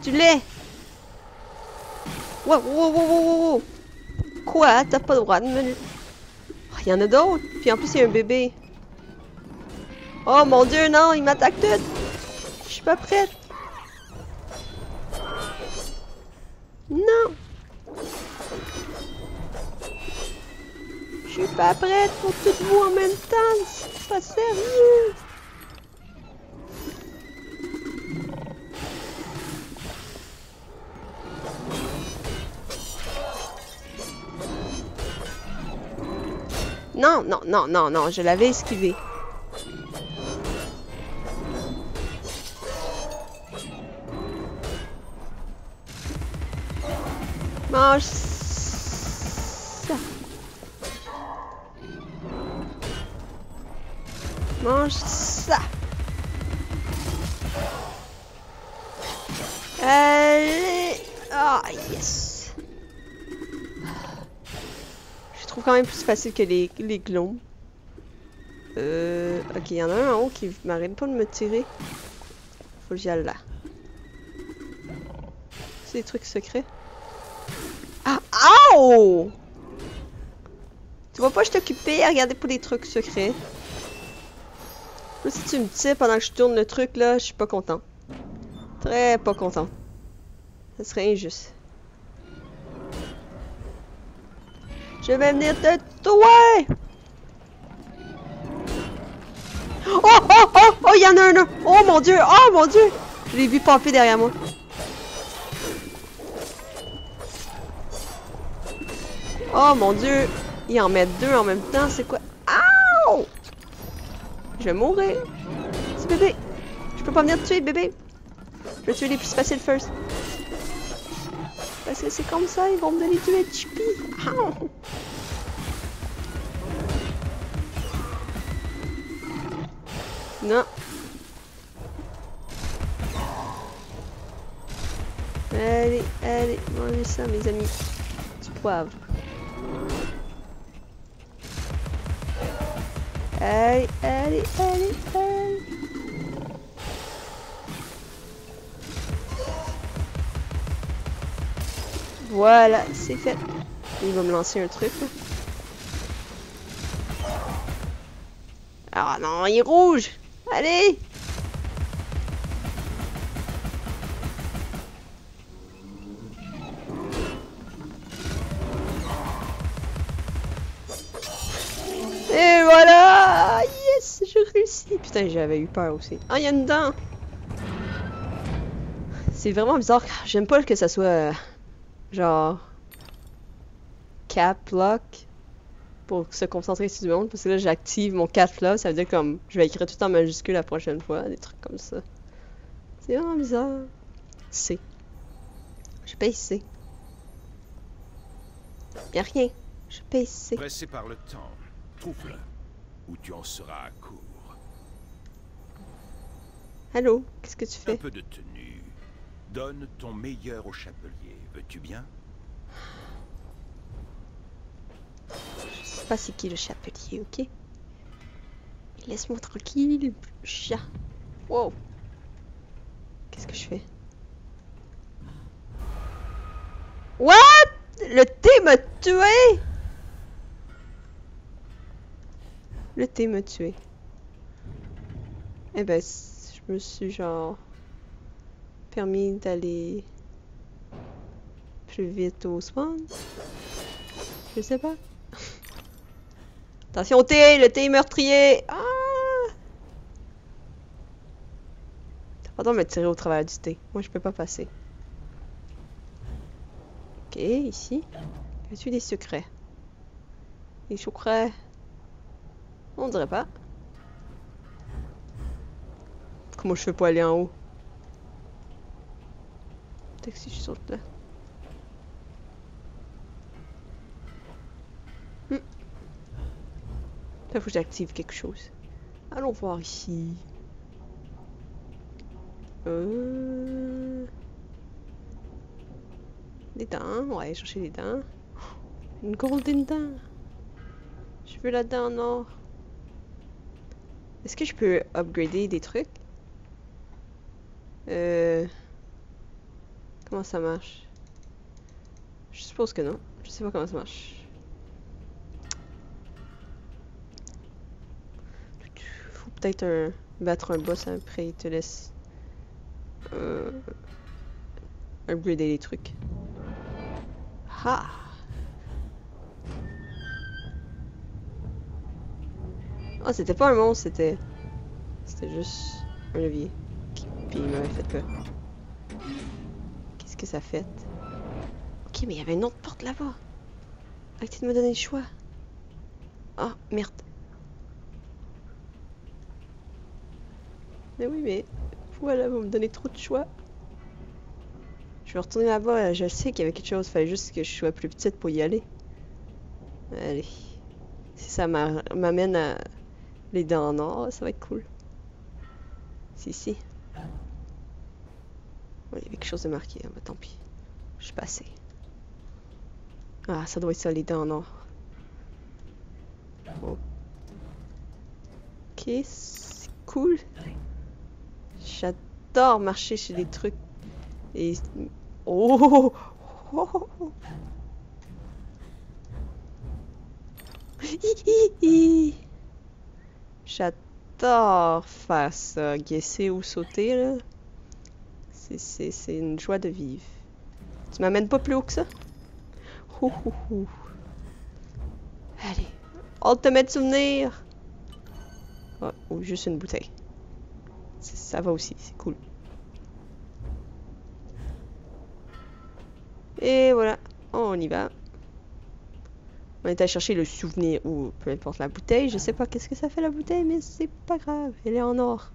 Tu l'es! Wow, wow, wow, wow, wow! Quoi? T'as pas le droit de me... Oh, y en a d'autres! Puis en plus, il y a un bébé. Oh mon dieu, non! Il m'attaque tout! Je suis pas prête! Non! Je suis pas prête pour tout vous en même temps! C'est pas sérieux! Non, non, non, non, non, je l'avais esquivé. Mange ça. Mange ça. Allez. Ah, yes. Je trouve quand même plus facile que les clones. Ok, il y en a un en haut qui m'arrête pas de me tirer. Faut que j'y aille là. C'est des trucs secrets. Ah! Ow! Tu vas pas je t'occuper à regarder pour des trucs secrets. Là, si tu me tires pendant que je tourne le truc là, je suis pas content. Très pas content. Ça serait injuste. Je vais venir te tuer! Oh, oh, oh, oh, il y en a un là! Oh mon dieu, oh mon dieu! Je l'ai vu popper derrière moi. Oh mon dieu! Il en met deux en même temps, c'est quoi? Ow! Je vais mourir. C'est bébé. Je peux pas venir te tuer, bébé. Je vais tuer les plus faciles first. Parce que c'est comme ça, ils vont me donner tuer Chippy. Ow! Non. Allez, allez, mangez ça, mes amis. Du poivre. Allez, allez, allez, allez. Voilà, c'est fait. Il va me lancer un truc, là. Ah non, il est rouge! Allez! Et voilà! Yes! J'ai réussi! Putain, j'avais eu peur aussi. Ah, il y a une dent! C'est vraiment bizarre. J'aime pas que ça soit... genre... cap lock. Pour se concentrer sur du monde. Parce que là, j'active mon cap lock. Ça veut dire comme... je vais écrire tout en majuscule la prochaine fois. Des trucs comme ça. C'est vraiment bizarre. C. Je paye C. Y'a rien. Je paye C. Pressé par le temps, trouve-le, ou tu en seras à court. Allô? Qu'est-ce que tu Un fais? peu de tenue. Donne ton meilleur au chapelier, veux-tu bien? Je sais pas c'est qui le chapelier, ok? Laisse-moi tranquille, chat. Wow. Qu'est-ce que je fais? What? Le thé m'a tué! Le thé m'a tué. Eh ben, je me suis genre... permis d'aller... plus vite au spawn. Je sais pas. Attention au thé! Le thé est meurtrier! Ah! T'as pas le droit de me tirer au travers du thé. Moi, je peux pas passer. Ok, ici. Y a-tu des secrets? Des secrets? On dirait pas. Comment je fais pour aller en haut? Peut-être que si je saute là. Là, faut que j'active quelque chose. Allons voir ici. Des dents. Ouais, chercher des dents. Une golden dent. Je veux la dent en or. Est-ce que je peux upgrader des trucs? Comment ça marche? Je suppose que non. Je sais pas comment ça marche. Faut peut-être battre un boss après il te laisse upgrader les trucs. Ah! Oh, c'était pas un monstre, c'était juste un levier. Puis il m'avait fait peur. Qu'est-ce que ça fait? Ok, mais il y avait une autre porte là-bas. Arrêtez de me donner le choix. Ah, merde. Mais oui, mais voilà, vous me donnez trop de choix. Je vais retourner là-bas, je sais qu'il y avait quelque chose, il fallait juste que je sois plus petite pour y aller. Allez. Si ça m'amène à les dents en or, ça va être cool. Si. Ouais, il y avait quelque chose de marqué, hein, bah, tant pis. Je suis passée. Ah, ça doit être ça, les dents en or. Ok, c'est cool. J'adore marcher chez des trucs. Et... Oh! J'adore faire ça. Guesser ou sauter, là. C'est une joie de vivre. Tu m'amènes pas plus haut que ça? Allez. Ultimate souvenir! Oh, ou juste une bouteille. Ça va aussi, c'est cool. Et voilà, on y va. On est allé chercher le souvenir ou peu importe la bouteille. Je sais pas qu'est-ce que ça fait la bouteille, mais c'est pas grave. Elle est en or.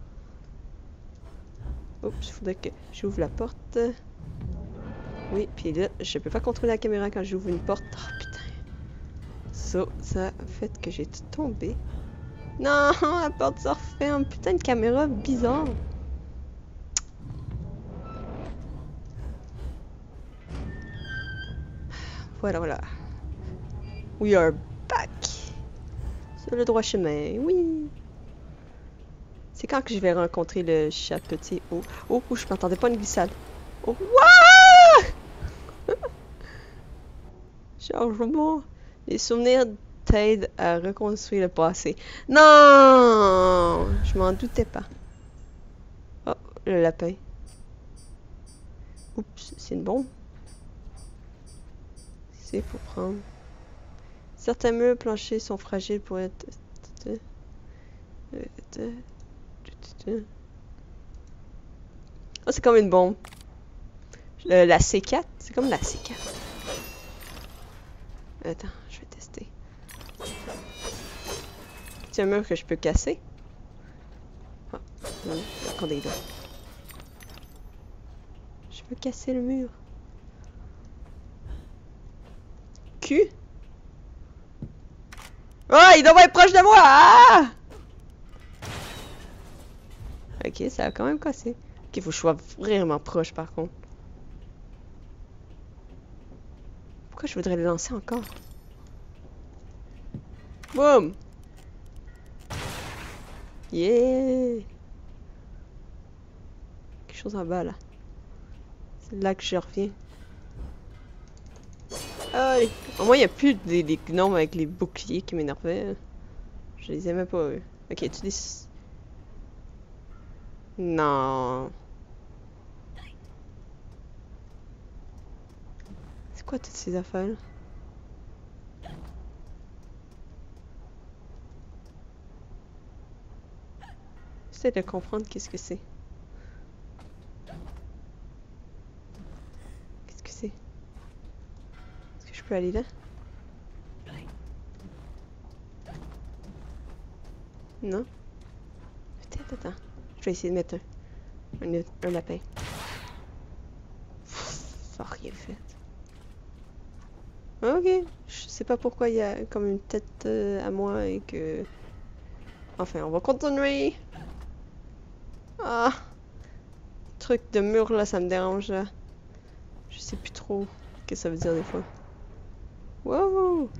Oups, il faudrait que j'ouvre la porte. Oui, puis là, je peux pas contrôler la caméra quand j'ouvre une porte. Oh putain. Ça a fait que j'ai tombé. Non, la porte se referme. Putain, une caméra bizarre. Voilà. We are back. Sur le droit chemin, oui. C'est quand que je vais rencontrer le chat petit? Oh, je m'attendais pas à une glissade. Oh, wouah! Chargement. Les souvenirs t'aident à reconstruire le passé. Non! Je m'en doutais pas. Oh, le lapin. Oups, c'est une bombe. C'est pour prendre. Certains murs planchers sont fragiles pour être... Oh, c'est comme une bombe. La C4? C'est comme la C4. Attends, je vais tester. C'est un mur que je peux casser. Oh, non, encore des dents. Je peux casser le mur. Q? Oh, il doit être proche de moi! Ah! Ok, ça a quand même cassé. Ok, faut que je sois vraiment proche par contre. Pourquoi je voudrais le lancer encore? Boum! Yeah! Quelque chose en bas là. C'est là que je reviens. Allez! Au moins, il n'y a plus des gnomes avec les boucliers qui m'énervaient. Je les aimais pas eux. Ok, tu dis. Non. C'est quoi toutes ces affaires-là? J'essaie de comprendre qu'est-ce que c'est. Qu'est-ce que c'est? Est-ce que je peux aller là? Non? Peut-être, attends. Je vais essayer de mettre un lapin. Ça n'a rien fait. Ok. Je sais pas pourquoi il y a comme une tête à moi et que... Enfin, on va continuer. Ah! Truc de mur là, ça me dérange là. Je sais plus trop ce que ça veut dire des fois. Wow!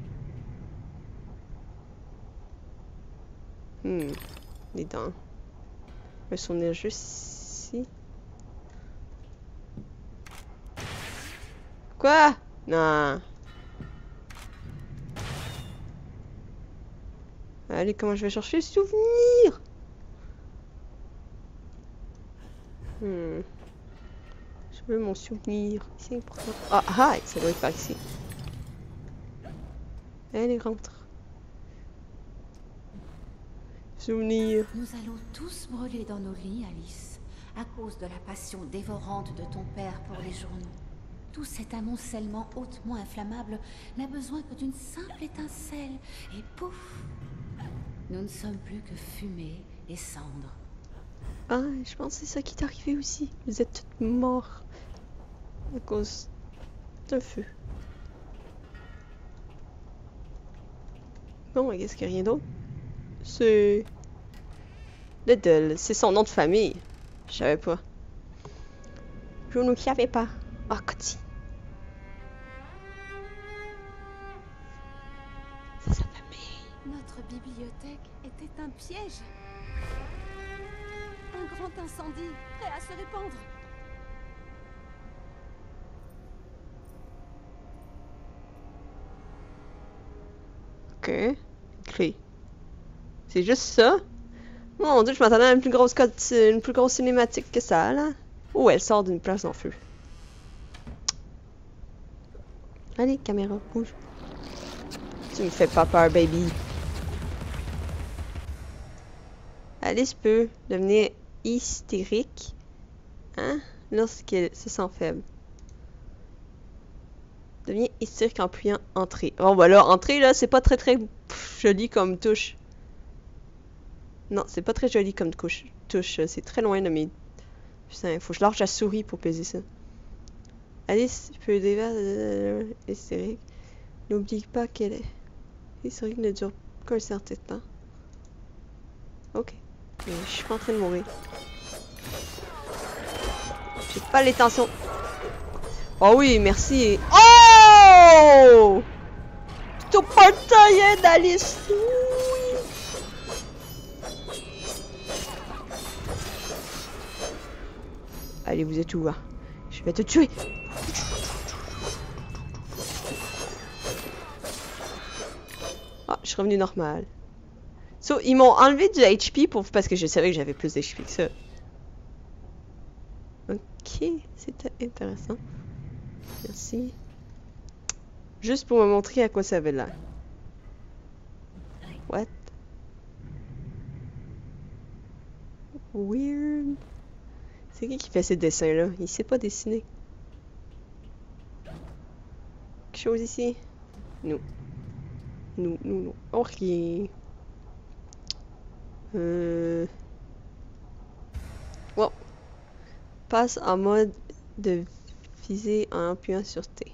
Les dents. Je vais me souvenir juste ici. Quoi? Non. Allez, comment je vais chercher le souvenir? Je veux mon souvenir. C'est important. Ah, ah, ça doit être par ici. Allez, rentre. Souvenir. Nous allons tous brûler dans nos lits, Alice, à cause de la passion dévorante de ton père pour les journaux. Tout cet amoncellement hautement inflammable n'a besoin que d'une simple étincelle, et pouf! Nous ne sommes plus que fumée et cendres. Ah, je pense que c'est ça qui est arrivé aussi. Vous êtes toutes morts à cause d'un feu. Bon, qu'est-ce qu'il y a rien d'autre? C'est... Liddell, c'est son nom de famille. Je savais pas. Je ne savais pas. Ah, Cody. C'est sa famille. Notre bibliothèque était un piège. Un grand incendie, prêt à se répandre. Ok. Clé. C'est juste ça? Mon dieu, je m'attendais à une plus grosse cinématique que ça, là. Oh, elle sort d'une place en feu. Allez, caméra, bouge. Tu me fais pas peur, baby. Alice peut devenir hystérique, hein, lorsqu'elle se sent faible. Devenir hystérique en appuyant entrée. Bon, bah là, entrée, là, c'est pas très joli comme touche. Non, c'est pas très joli comme touche. C'est très loin de mes... Putain, faut que je lâche la souris pour peser ça. Alice peut devenir hystérique. N'oublie pas qu'elle est... Hystérique ne dure qu'un certain temps. Ok. Mais je suis pas en train de mourir. J'ai pas l'intention. Oh oui, merci. Oh! Tu partaillais d'Alice. Oui. Allez, vous êtes où, là? Je vais te tuer. Ah, je suis revenu normal. So, ils m'ont enlevé du HP parce que je savais que j'avais plus d'HP que ça. Ok, c'était intéressant. Merci. Juste pour me montrer à quoi ça avait l'air. What? Weird. C'est qui fait ces dessins-là? Il sait pas dessiner. Quelque chose ici? Non. Non. Ok. Wow. Passe en mode de visée en appuyant sur T.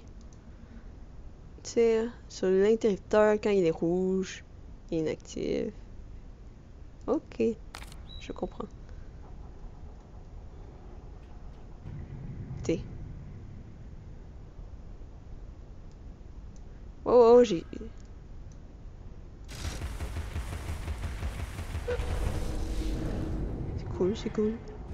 Tire sur l'interrupteur quand il est rouge. Inactif. Ok. Je comprends. T. Oh, j'ai... C'est cool.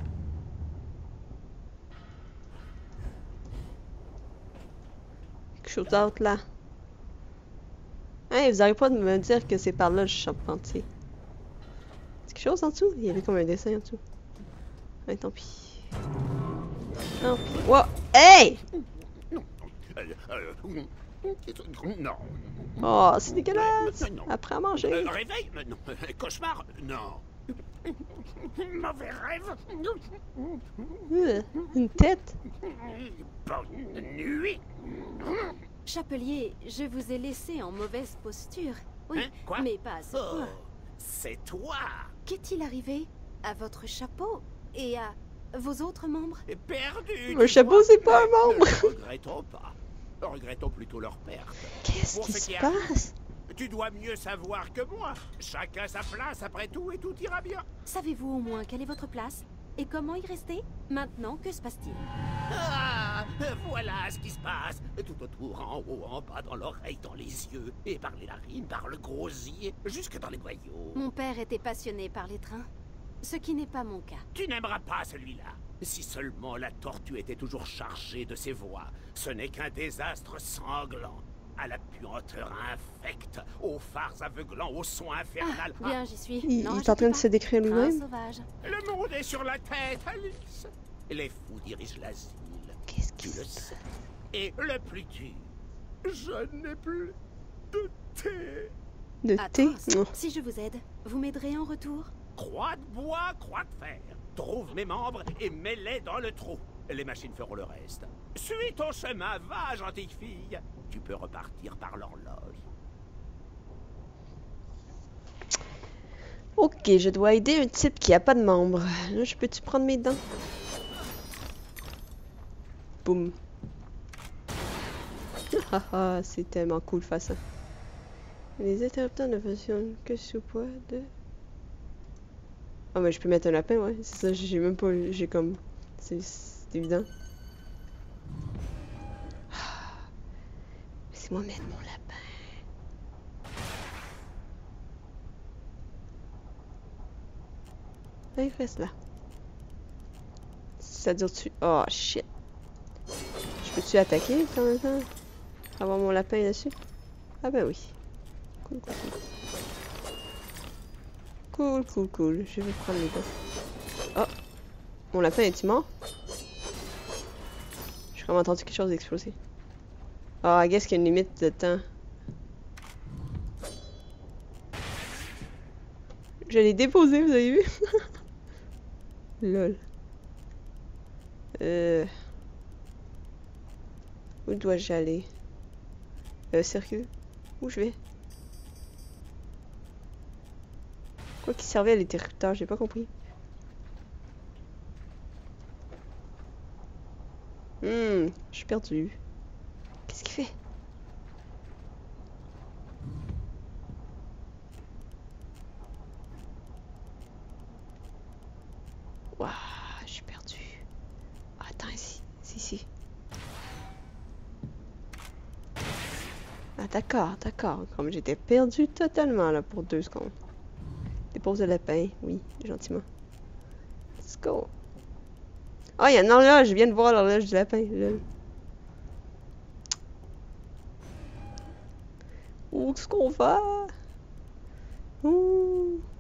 Quelque chose d'autre là. Hey, vous n'arrêtez pas de me dire que c'est par là le charpentier. C'est quelque chose en dessous? Il y avait comme un dessin en dessous. Ouais, tant pis. Tant pis. Wow! Hey! Non. Oh, c'est dégueulasse! Après à manger. Réveil? Non. Cauchemar? Non. Mauvais rêve? Une tête? Bonne nuit. Chapelier, je vous ai laissé en mauvaise posture. Oui, Hein? Quoi? mais pas à ce Oh, point. c'est toi. Qu'est-il arrivé à votre chapeau et à vos autres membres? Perdu. Un tu chapeau, vois. c'est pas un Mais membre. ne regrettons pas. Regrettons plutôt leur perte. Qu'est-ce Pour qui ce se qui passe? Tu dois mieux savoir que moi. Chacun sa place après tout et tout ira bien. Savez-vous au moins quelle est votre place? Et comment y rester? Maintenant, que se passe-t-il? Ah, voilà ce qui se passe. Tout autour, en haut, en bas, dans l'oreille, dans les yeux, et par les narines, par le gosier, jusque dans les boyaux. Mon père était passionné par les trains, ce qui n'est pas mon cas. Tu n'aimeras pas celui-là. Si seulement la tortue était toujours chargée de ses voix. Ce n'est qu'un désastre sanglant. À la puanteur infecte, aux phares aveuglants, au son infernal. Ah, bien, j'y suis. Il Non, est en train de se décrire train lui-même. sauvage. Le monde est sur la tête, Alice. Les fous dirigent l'asile. Qu'est-ce Tu qui le se sais. Et le plus dur, je n'ai plus de thé. De thé? Atroce. Non. Si je vous aide, vous m'aiderez en retour? Croix de bois, croix de fer. Trouve mes membres et mets-les dans le trou. Les machines feront le reste. Suis ton chemin, va, gentille fille. Tu peux repartir par l'horloge. Ok, je dois aider un type qui a pas de membres. Là, je peux-tu prendre mes dents? Boum. Haha, c'est tellement cool de faire ça. Les interrupteurs ne fonctionnent que sous poids de... Ah, mais je peux mettre un lapin, ouais. C'est ça, j'ai même pas... J'ai comme... C'est évident. Laissez-moi mettre mon lapin. Là, il reste là. Ça dure-tu... Oh, shit. Je peux-tu attaquer en même temps? Avoir mon lapin dessus? Ah ben oui. Cool, cool, cool. Cool, cool, cool. Je vais prendre les dents. Oh! Mon lapin est-il mort? J'ai vraiment entendu quelque chose exploser. Oh, I guess qu'il y a une limite de temps. Je l'ai déposé, vous avez vu? Lol. Où dois-je aller? Circuit? Où je vais? Quoi qui servait à l'interrupteur? J'ai pas compris. Je suis perdu. Qu'est-ce qu'il fait? Waouh, je suis perdu. Ah, attends, ici. C'est ici. Ah, d'accord, d'accord. Comme j'étais perdu totalement là pour 2 secondes. Dépose le lapin, oui, gentiment. Let's go. Ah, il y a une horloge, je viens de voir l'horloge du lapin. Lol. Où est-ce qu'on va? Ouh.